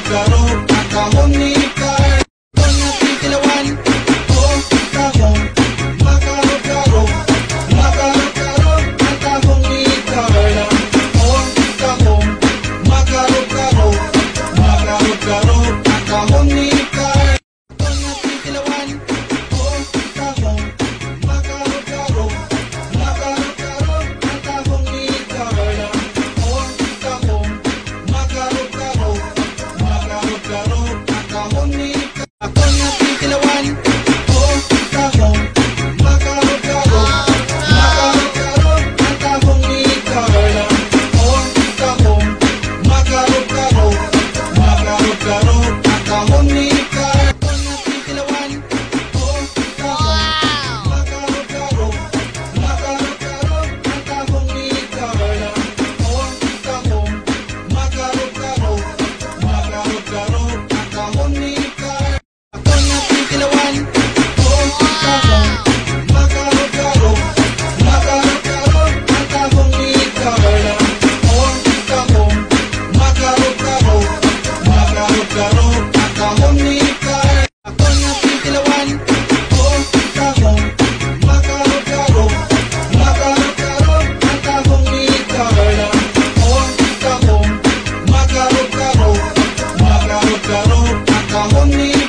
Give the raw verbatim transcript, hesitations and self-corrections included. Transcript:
makarot-karot ang tahong ni Carla. Kung natin kilawan, oh tahong, makarot-karot, makarot-karot ang tahong ni Carla. Oh tahong, makarot-karot, makarot-karot ang tahong ni Carla. Kung natin kilawan, oh tahong, makarot-karot, makarot-karot ang tahong ni Carla. Oh tahong, makarot-karot, makarot-karot ang tahong ni Carla. Ako natin kilawan, oh tahong, makarot-karot, makarot-karot ang tahong ni Carla. Oh tahong, makarot-karot, makarot-karot ang tahong ni Carla. Ako natin kilawan, oh tahong, makarot-karot, makarot-karot ang tahong ni Carla. Oh tahong, makarot-karot, makarot-karot ang tahong ni Carla. Ako natin kilawan, oh tahong, makarot-karot, makarot-karot ang tahong ni Carla. Oh tahong, makarot-karot, makarot-karot ang tahong ni Carla. Ako natin kilawan, oh tahong, makarot-karot, makarot-karot ang tahong ni Carla. Oh tahong, makarot-karot, makarot-karot ang tahong ni